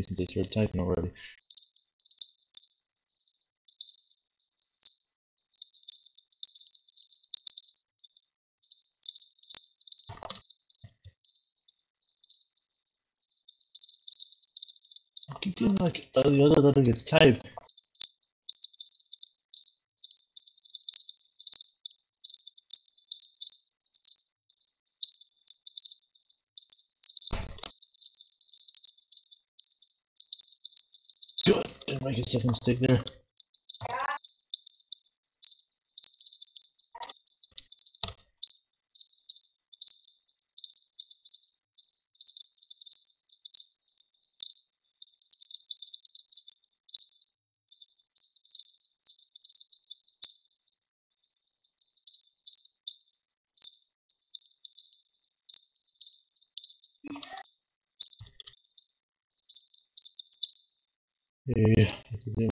since I started typing already. I keep getting like the other letter gets typed. Good. Didn't make a second mistake there. Yeah.